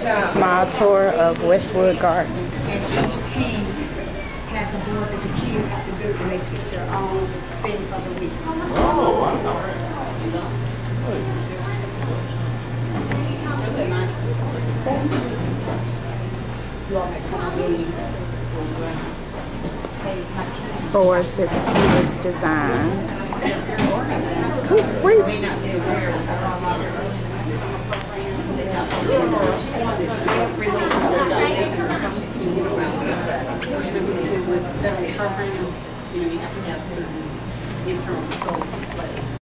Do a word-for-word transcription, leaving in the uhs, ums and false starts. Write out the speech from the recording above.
Small tour of Westwood Gardens. And each team has a board that the kids have to do, and they pick their own thing for the week. Oh, wow. Boards that the kids designed. Ooh, wait. You know, you have to have certain internal controls in place.